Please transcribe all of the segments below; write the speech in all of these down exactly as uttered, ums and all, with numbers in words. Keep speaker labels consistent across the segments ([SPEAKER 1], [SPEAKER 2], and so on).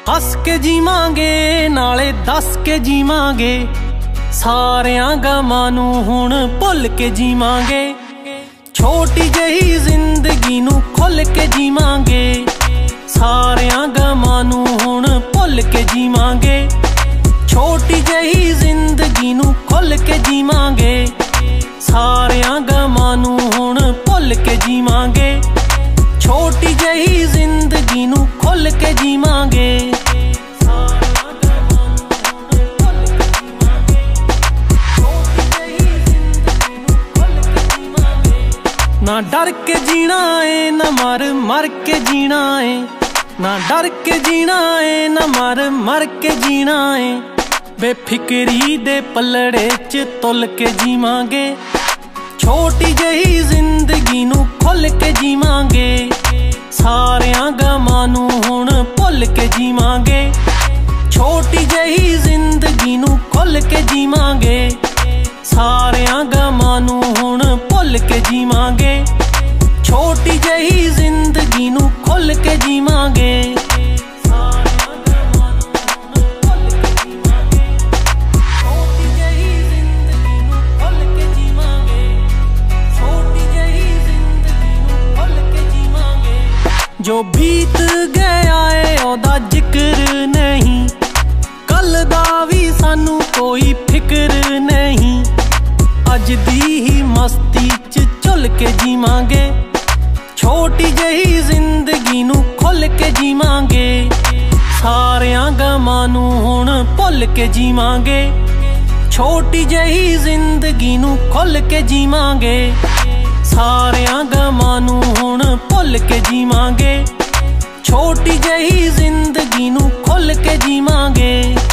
[SPEAKER 1] हस के जीवांगे नाले दस के जीवांगे, सारियां गमां नूं हुण भुल के जीवांगे। छोटी जही जिंदगी नूं खुल के जीवांगे, सारियां गमां नूं हुण भुल के जीवांगे। छोटी जही जिंदगी नूं खुल के जीवांगे, सारियां गमां नूं हुण भुल के जीवांगे। छोटी जही जिंदगी नूं खुल के जीवांगे, ना डर के जीना है ना मर मर के जीना है, ना डर के जीना है ना मर मर के जीना है। बेफिक्री दे पलड़े च तुल के जीवांगे, छोटी जही जिंदगी नूं खुल के जीवांगे। सारियां गमां नूं हुण भुल के जीवांगे, छोटी जही जिंदगी नूं खुल के जीवांगे। सारियां गमां नूं हुण भुल के जीवांगे, छोटी जही जिंदगी नूं खुल के जीवांगे। जो बीत गया है ओदा जिक्र नहीं, कल दा भी सानू कोई फिक्र नहीं। अज दी ही मस्ती च झुल के जीवांगे, छोटी जही जिंदगी नूं खुल के जीवांगे। सारियां गमां नूं हुण भुल के जीवांगे, छोटी जही जिंदगी नूं खुल के जीवांगे। सारियां गमां नूं हुण भुल के जीवांगे, छोटी जही जिंदगी नूं खुल के जीवांगे।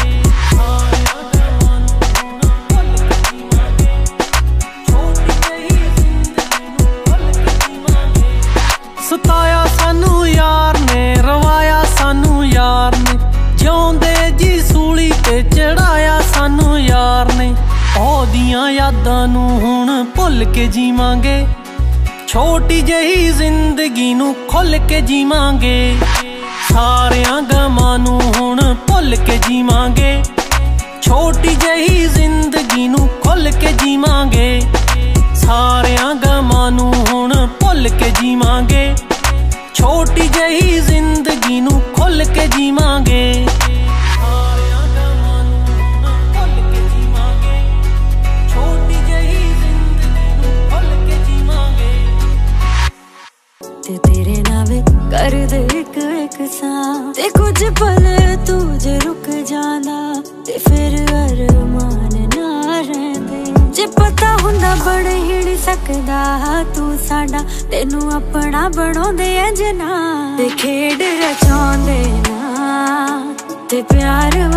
[SPEAKER 1] सताया सानू यार ने, रवाया सानू यार ने, जिउंदे जी सूली ते चढ़ाया सानू यार ने। ओदियां यादां नूं हुण भुल के जीवांगे, छोटी जही जिंदगी नूं खुल के जीवांगे। सारियां गमां नूं हुण भुल के जीवांगे, छोटी जही जिंदगी नूं खुल के जीवांगे। सारियां गमां नूं हुण भुल के जीवांगे, छोटी जही जिंदगी नूं खुल के जीवांगे।
[SPEAKER 2] ते तेरे नावे कर दे एक एक सांस, ते कुछ पल तू जे रुक जाना, ते फिर अरमान ना रहंदे। जे पता हुंदा बण ही नहीं सकदा तू साडा, तेनू अपना बनाउंदे अज ना। ते खेड रचाउंदे ना, ते प्यार